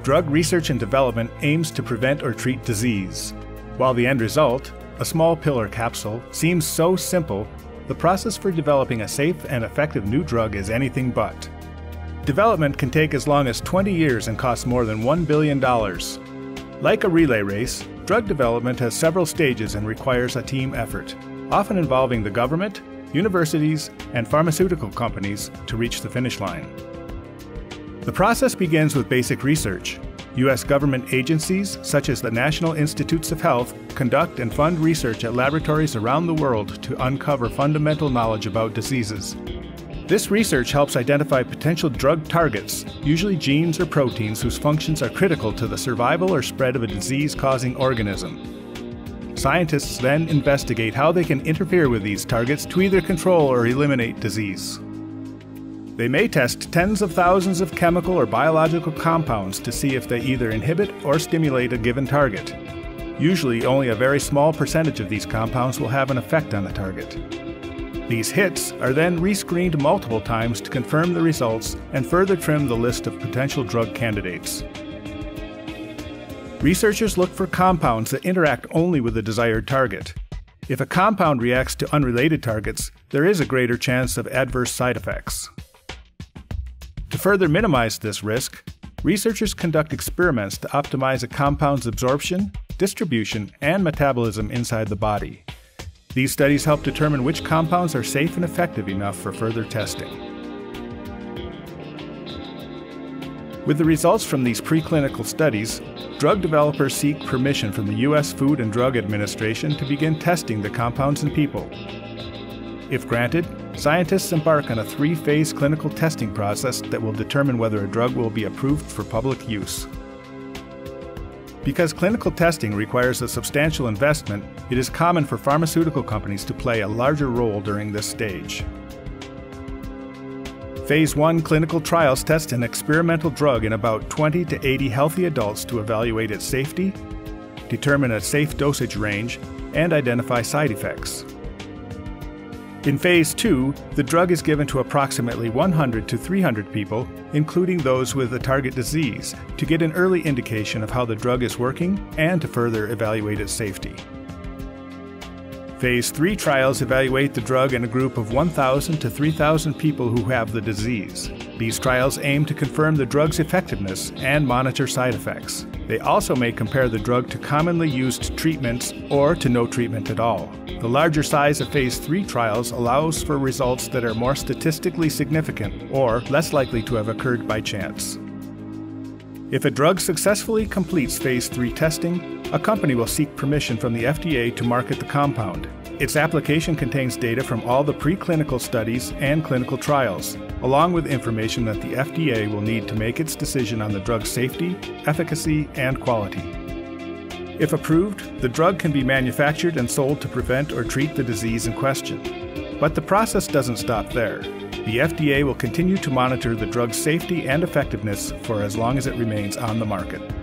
Drug research and development aims to prevent or treat disease. While the end result, a small pill or capsule, seems so simple, the process for developing a safe and effective new drug is anything but. Development can take as long as 20 years and cost more than $1 billion. Like a relay race, drug development has several stages and requires a team effort, often involving the government, universities, and pharmaceutical companies to reach the finish line. The process begins with basic research. U.S. government agencies, such as the National Institutes of Health, conduct and fund research at laboratories around the world to uncover fundamental knowledge about diseases. This research helps identify potential drug targets, usually genes or proteins whose functions are critical to the survival or spread of a disease-causing organism. Scientists then investigate how they can interfere with these targets to either control or eliminate disease. They may test tens of thousands of chemical or biological compounds to see if they either inhibit or stimulate a given target. Usually, only a very small percentage of these compounds will have an effect on the target. These hits are then rescreened multiple times to confirm the results and further trim the list of potential drug candidates. Researchers look for compounds that interact only with the desired target. If a compound reacts to unrelated targets, there is a greater chance of adverse side effects. To further minimize this risk, researchers conduct experiments to optimize a compound's absorption, distribution, and metabolism inside the body. These studies help determine which compounds are safe and effective enough for further testing. With the results from these preclinical studies, drug developers seek permission from the U.S. Food and Drug Administration to begin testing the compounds in people. If granted, scientists embark on a 3-phase clinical testing process that will determine whether a drug will be approved for public use. Because clinical testing requires a substantial investment, it is common for pharmaceutical companies to play a larger role during this stage. Phase 1 clinical trials test an experimental drug in about 20 to 80 healthy adults to evaluate its safety, determine a safe dosage range, and identify side effects. In Phase 2, the drug is given to approximately 100 to 300 people, including those with a target disease, to get an early indication of how the drug is working and to further evaluate its safety. Phase 3 trials evaluate the drug in a group of 1,000 to 3,000 people who have the disease. These trials aim to confirm the drug's effectiveness and monitor side effects. They also may compare the drug to commonly used treatments or to no treatment at all. The larger size of Phase 3 trials allows for results that are more statistically significant or less likely to have occurred by chance. If a drug successfully completes Phase 3 testing, a company will seek permission from the FDA to market the compound. Its application contains data from all the preclinical studies and clinical trials, along with information that the FDA will need to make its decision on the drug's safety, efficacy, and quality. If approved, the drug can be manufactured and sold to prevent or treat the disease in question. But the process doesn't stop there. The FDA will continue to monitor the drug's safety and effectiveness for as long as it remains on the market.